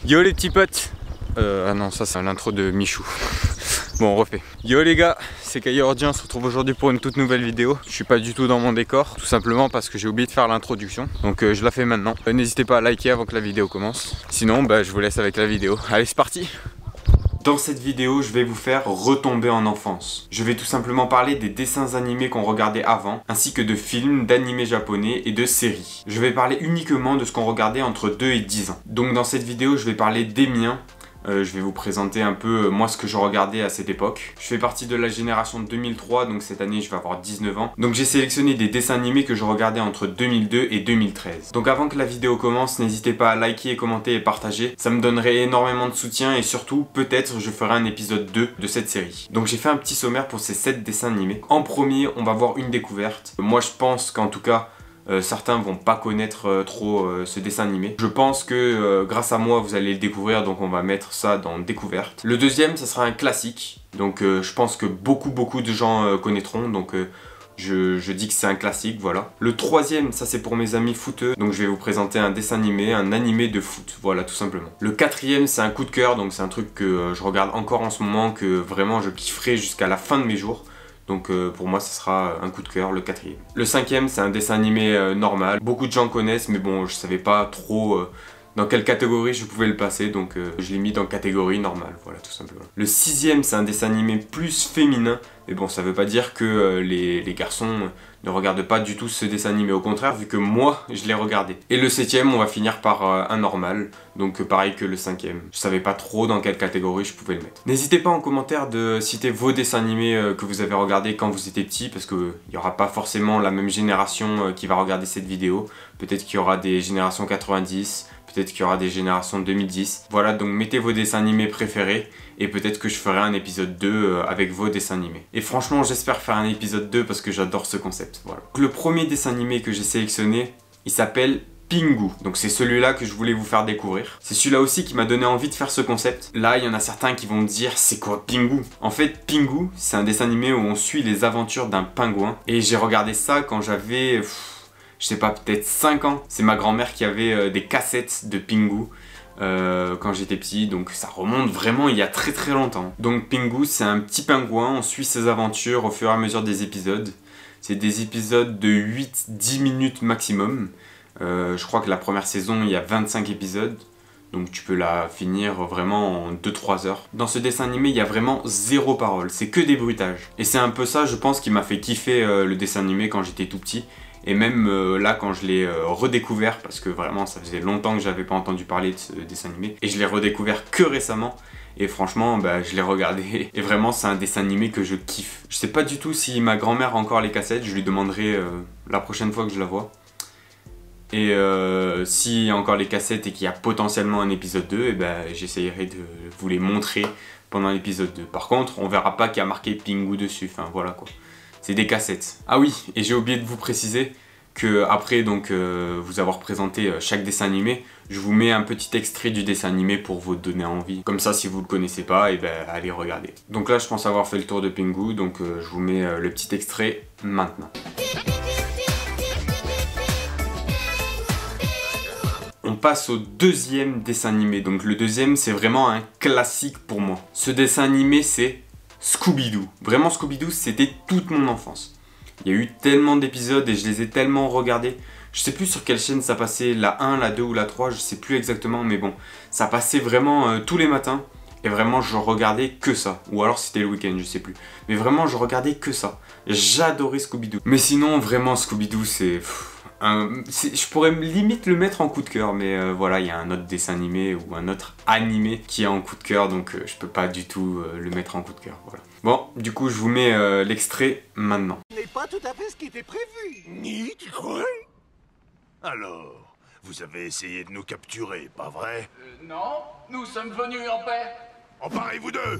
Yo les petits potes. Ah non, ça c'est l'intro de Michou. Bon, on refait. Yo les gars, c'est Kayordi, on se retrouve aujourd'hui pour une toute nouvelle vidéo. Je suis pas du tout dans mon décor, tout simplement parce que j'ai oublié de faire l'introduction. Donc je la fais maintenant. N'hésitez pas à liker avant que la vidéo commence. Sinon, je vous laisse avec la vidéo. Allez, c'est parti! Dans cette vidéo, je vais vous faire retomber en enfance. Je vais tout simplement parler des dessins animés qu'on regardait avant, ainsi que de films, d'animés japonais et de séries. Je vais parler uniquement de ce qu'on regardait entre 2 et 10 ans. Donc dans cette vidéo, je vais parler des miens. Je vais vous présenter un peu moi ce que je regardais à cette époque. Je fais partie de la génération 2003, donc cette année je vais avoir 19 ans. Donc j'ai sélectionné des dessins animés que je regardais entre 2002 et 2013. Donc avant que la vidéo commence, n'hésitez pas à liker, commenter et partager. Ça me donnerait énormément de soutien et surtout peut-être je ferai un épisode 2 de cette série. Donc j'ai fait un petit sommaire pour ces 7 dessins animés. En premier, on va voir une découverte. Moi je pense qu'en tout cas, certains vont pas connaître trop ce dessin animé. Je pense que grâce à moi vous allez le découvrir, donc on va mettre ça dans découverte. Le deuxième, ça sera un classique, donc je pense que beaucoup de gens connaîtront, donc je dis que c'est un classique, voilà. Le troisième, ça c'est pour mes amis footeux, donc je vais vous présenter un dessin animé, un animé de foot, voilà tout simplement. Le quatrième, c'est un coup de cœur, donc c'est un truc que je regarde encore en ce moment, que vraiment je kifferai jusqu'à la fin de mes jours. Donc pour moi ce sera un coup de cœur, le quatrième. Le cinquième, c'est un dessin animé normal. Beaucoup de gens connaissent, mais bon, je savais pas trop dans quelle catégorie je pouvais le passer, donc je l'ai mis dans catégorie normale, voilà tout simplement. Le sixième, c'est un dessin animé plus féminin, mais bon, ça veut pas dire que les garçons ne regardent pas du tout ce dessin animé, au contraire, vu que moi, je l'ai regardé. Et le septième, on va finir par un normal, donc pareil que le cinquième. Je savais pas trop dans quelle catégorie je pouvais le mettre. N'hésitez pas en commentaire de citer vos dessins animés que vous avez regardés quand vous étiez petit, parce qu'il n'y aura pas forcément la même génération qui va regarder cette vidéo. Peut-être qu'il y aura des générations 90, peut-être qu'il y aura des générations 2010. Voilà, donc mettez vos dessins animés préférés et peut-être que je ferai un épisode 2 avec vos dessins animés. Et franchement, j'espère faire un épisode 2 parce que j'adore ce concept. Voilà. Donc, le premier dessin animé que j'ai sélectionné, il s'appelle Pingu. Donc c'est celui-là que je voulais vous faire découvrir. C'est celui-là aussi qui m'a donné envie de faire ce concept. Là, il y en a certains qui vont me dire, c'est quoi Pingu? En fait, Pingu, c'est un dessin animé où on suit les aventures d'un pingouin. Et j'ai regardé ça quand j'avais... je sais pas, peut-être 5 ans. C'est ma grand-mère qui avait des cassettes de Pingu quand j'étais petit, donc ça remonte vraiment il y a très longtemps. Donc Pingu, c'est un petit pingouin, on suit ses aventures au fur et à mesure des épisodes. C'est des épisodes de 8-10 minutes maximum. Je crois que la première saison, il y a 25 épisodes. Donc tu peux la finir vraiment en 2-3 heures. Dans ce dessin animé, il y a vraiment zéro parole, c'est que des bruitages. Et c'est un peu ça, je pense, qui m'a fait kiffer le dessin animé quand j'étais tout petit. Et même là quand je l'ai redécouvert, parce que vraiment ça faisait longtemps que j'avais pas entendu parler de ce dessin animé, et je l'ai redécouvert que récemment, et franchement je l'ai regardé, et vraiment c'est un dessin animé que je kiffe. Je sais pas du tout si ma grand-mère a encore les cassettes, je lui demanderai la prochaine fois que je la vois. Et s'il y a encore les cassettes et qu'il y a potentiellement un épisode 2, et j'essayerai de vous les montrer pendant l'épisode 2. Par contre, on verra pas qu'il y a marqué Pingu dessus, enfin voilà quoi. C'est des cassettes. Ah oui, et j'ai oublié de vous préciser que après donc vous avoir présenté chaque dessin animé, je vous mets un petit extrait du dessin animé pour vous donner envie. Comme ça, si vous le connaissez pas, allez regarder. Donc là, je pense avoir fait le tour de Pingu, donc je vous mets le petit extrait maintenant. On passe au deuxième dessin animé. Donc le deuxième, c'est vraiment un classique pour moi. Ce dessin animé, c'est Scooby-Doo. Vraiment, Scooby-Doo, c'était toute mon enfance. Il y a eu tellement d'épisodes et je les ai tellement regardés. Je sais plus sur quelle chaîne ça passait, la 1, la 2 ou la 3, je sais plus exactement, mais bon, ça passait vraiment tous les matins. Et vraiment, je regardais que ça. Ou alors c'était le week-end, je sais plus. Mais vraiment, je regardais que ça. J'adorais Scooby-Doo. Mais sinon, vraiment, Scooby-Doo, c'est... je pourrais limite le mettre en coup de cœur, mais voilà, il y a un autre dessin animé ou un autre animé qui est en coup de cœur, donc je peux pas du tout le mettre en coup de cœur, voilà. Bon, du coup, je vous mets l'extrait maintenant. Ce n'est pas tout à fait ce qui était prévu. Ni, tu crois? Alors, vous avez essayé de nous capturer, pas vrai? Non, nous sommes venus en paix. Emparez-vous d'eux!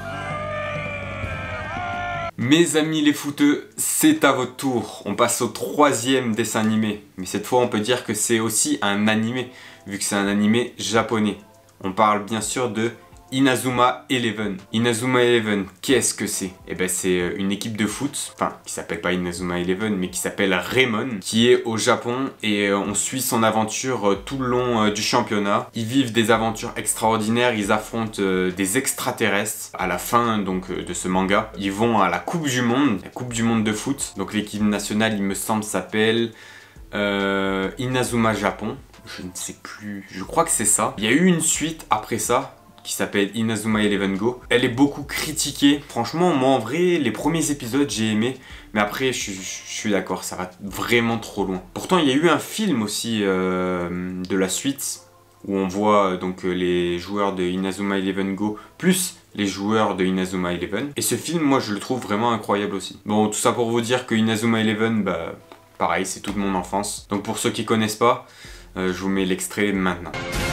Mes amis les footeux, c'est à votre tour. On passe au troisième dessin animé. Mais cette fois, on peut dire que c'est aussi un animé, vu que c'est un animé japonais. On parle bien sûr de Inazuma Eleven. Inazuma Eleven, qu'est-ce que c'est? Eh ben c'est une équipe de foot, enfin qui s'appelle pas Inazuma Eleven, mais qui s'appelle Raymond, qui est au Japon et on suit son aventure tout le long du championnat. Ils vivent des aventures extraordinaires, ils affrontent des extraterrestres. À la fin donc de ce manga, ils vont à la Coupe du Monde, de foot. Donc l'équipe nationale, il me semble, s'appelle Inazuma Japon. Je ne sais plus, je crois que c'est ça. Il y a eu une suite après ça qui s'appelle Inazuma Eleven Go. Elle est beaucoup critiquée. Franchement, moi en vrai, les premiers épisodes j'ai aimé, mais après je suis d'accord, ça va vraiment trop loin. Pourtant il y a eu un film aussi de la suite où on voit donc les joueurs de Inazuma Eleven Go plus les joueurs de Inazuma Eleven. Et ce film, moi je le trouve vraiment incroyable aussi. Bon, tout ça pour vous dire que Inazuma Eleven, bah pareil, c'est toute mon enfance. Donc pour ceux qui connaissent pas, je vous mets l'extrait maintenant.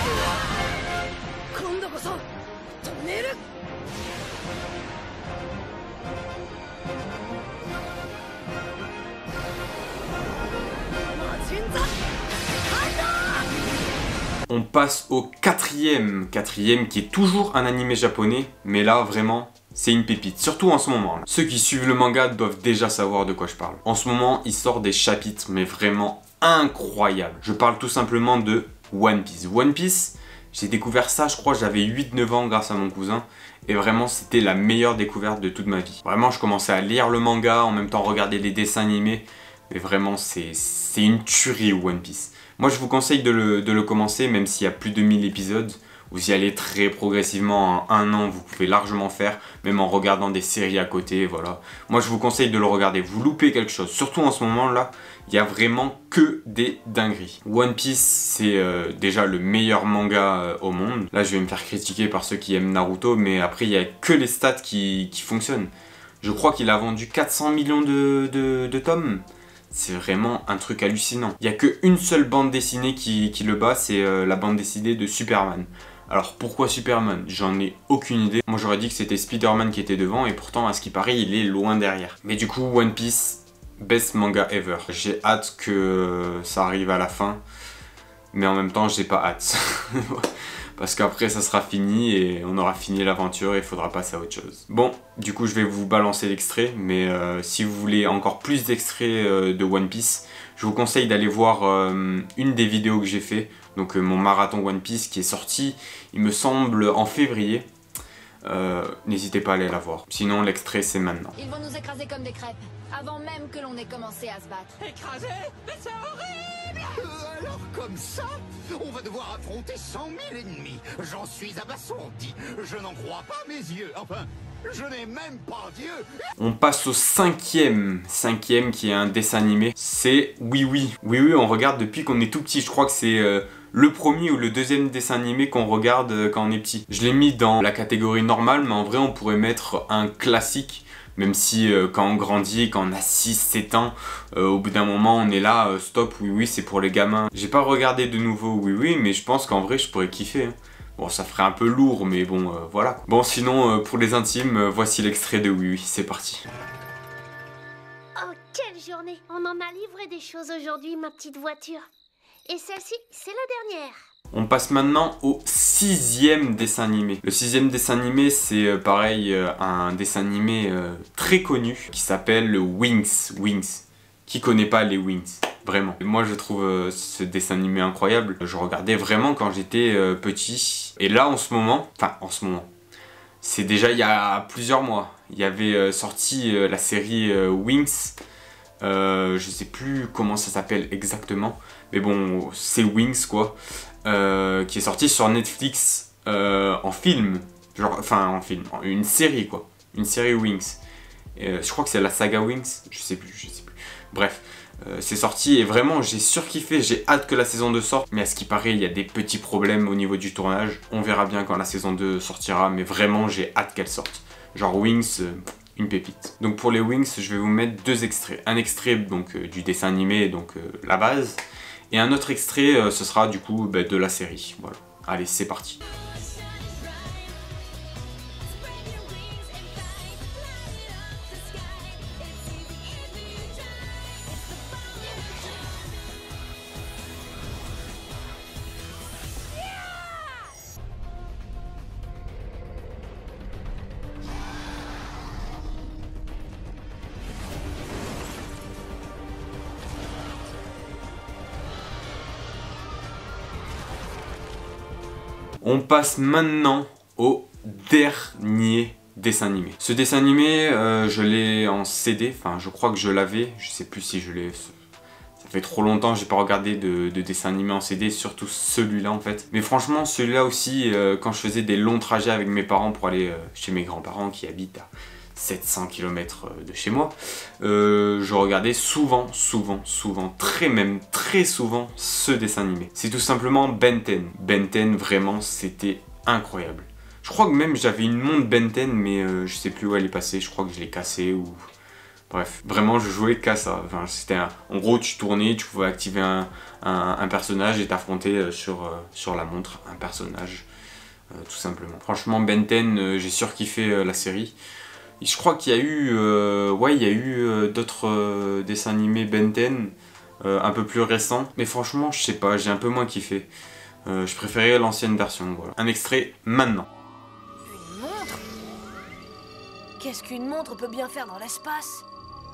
On passe au quatrième qui est toujours un animé japonais, mais là vraiment c'est une pépite, surtout en ce moment. Ceux qui suivent le manga doivent déjà savoir de quoi je parle. En ce moment il sort des chapitres mais vraiment incroyables. Je parle tout simplement de One Piece. One Piece, j'ai découvert ça, je crois j'avais 8-9 ans grâce à mon cousin. Et vraiment c'était la meilleure découverte de toute ma vie. Vraiment je commençais à lire le manga, en même temps regarder les dessins animés. Mais vraiment c'est une tuerie One Piece. Moi je vous conseille de le commencer, même s'il y a plus de 1000 épisodes. Vous y allez très progressivement, en un an vous pouvez largement faire, même en regardant des séries à côté, voilà. Moi je vous conseille de le regarder, vous loupez quelque chose, surtout en ce moment là, il y a vraiment que des dingueries. One Piece c'est déjà le meilleur manga au monde. Là je vais me faire critiquer par ceux qui aiment Naruto, mais après il n'y a que les stats qui fonctionnent. Je crois qu'il a vendu 400 millions de tomes. C'est vraiment un truc hallucinant. Il n'y a qu'une seule bande dessinée qui le bat, c'est la bande dessinée de Superman. Alors pourquoi Superman? J'en ai aucune idée. Moi j'aurais dit que c'était Spider-Man qui était devant et pourtant à ce qui paraît il est loin derrière. Mais du coup One Piece, best manga ever. J'ai hâte que ça arrive à la fin. Mais en même temps j'ai pas hâte. Parce qu'après ça sera fini et on aura fini l'aventure et il faudra passer à autre chose. Bon, du coup je vais vous balancer l'extrait, mais si vous voulez encore plus d'extraits de One Piece, je vous conseille d'aller voir une des vidéos que j'ai fait, donc mon marathon One Piece qui est sorti, il me semble, en février. N'hésitez pas à aller la voir. Sinon l'extrait c'est maintenant. Ils vont nous écraser comme des crêpes, avant même que l'on ait commencé à se battre. Écrasé? Mais c'est horrible! Alors comme ça, on va devoir affronter 100 000 ennemis. J'en suis abasourdi. Je n'en crois pas mes yeux. Enfin, je n'ai même pas d'yeux. On passe au cinquième qui est un dessin animé. C'est Oui Oui. Oui Oui, on regarde depuis qu'on est tout petit. Je crois que c'est le premier ou le deuxième dessin animé qu'on regarde quand on est petit. Je l'ai mis dans la catégorie normale, mais en vrai on pourrait mettre un classique. Même si quand on grandit, quand on a 6-7 ans, au bout d'un moment on est là, stop, Oui Oui c'est pour les gamins. J'ai pas regardé de nouveau Oui Oui, mais je pense qu'en vrai je pourrais kiffer. Hein. Bon, ça ferait un peu lourd, mais bon, voilà. Bon, sinon, pour les intimes, voici l'extrait de Oui Oui, c'est parti. Oh, quelle journée! On en a livré des choses aujourd'hui, ma petite voiture. Et celle-ci, c'est la dernière. On passe maintenant au sixième dessin animé. Le sixième dessin animé, c'est pareil, un dessin animé très connu qui s'appelle Wings. Wings. Qui connaît pas les Wings? Vraiment. Moi je trouve ce dessin animé incroyable. Je regardais vraiment quand j'étais petit. Et là en ce moment, c'est déjà il y a plusieurs mois. Il y avait sorti la série Wings. Je sais plus comment ça s'appelle exactement. Mais bon, c'est Wings quoi. Qui est sorti sur Netflix en film. Genre, enfin en film, une série quoi. Une série Wings. Je crois que c'est la saga Wings. Je sais plus. Bref. C'est sorti et vraiment j'ai surkiffé, j'ai hâte que la saison 2 sorte, mais à ce qui paraît il y a des petits problèmes au niveau du tournage. On verra bien quand la saison 2 sortira, mais vraiment j'ai hâte qu'elle sorte. Genre Wings, une pépite. Donc pour les Wings, je vais vous mettre deux extraits. Un extrait donc du dessin animé, donc la base, et un autre extrait, ce sera du coup de la série. Voilà. Allez, c'est parti. On passe maintenant au dernier dessin animé. Ce dessin animé, je l'ai en CD, enfin je crois que je l'avais, je sais plus si je l'ai... Ça fait trop longtemps, j'ai pas regardé de dessin animé en CD, surtout celui-là en fait. Mais franchement, celui-là aussi, quand je faisais des longs trajets avec mes parents pour aller chez mes grands-parents qui habitent à 700 km de chez moi, je regardais souvent, très souvent ce dessin animé. C'est tout simplement Ben 10. Ben 10, vraiment, c'était incroyable. Je crois que même j'avais une montre Ben 10, mais je sais plus où elle est passée, je crois que je l'ai cassée ou... Bref, vraiment je jouais qu'à ça. Enfin, c'était en gros, tu tournais, tu pouvais activer un personnage et t'affronter sur la montre, un personnage, tout simplement. Franchement, Ben 10, j'ai surkiffé la série. Et je crois qu'il y a eu, d'autres dessins animés Ben 10 un peu plus récents. Mais franchement, je sais pas, j'ai un peu moins kiffé. Je préférais l'ancienne version, voilà. Un extrait maintenant. Une montre? Qu'est-ce qu'une montre peut bien faire dans l'espace?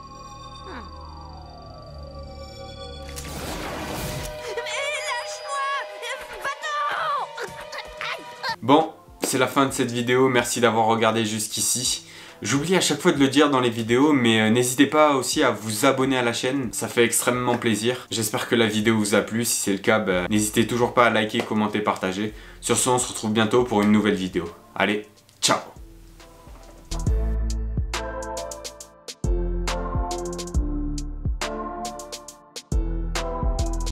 Bon, c'est la fin de cette vidéo, merci d'avoir regardé jusqu'ici. J'oublie à chaque fois de le dire dans les vidéos, mais n'hésitez pas aussi à vous abonner à la chaîne, ça fait extrêmement plaisir. J'espère que la vidéo vous a plu, si c'est le cas, n'hésitez toujours pas à liker, commenter, partager. Sur ce, on se retrouve bientôt pour une nouvelle vidéo. Allez, ciao!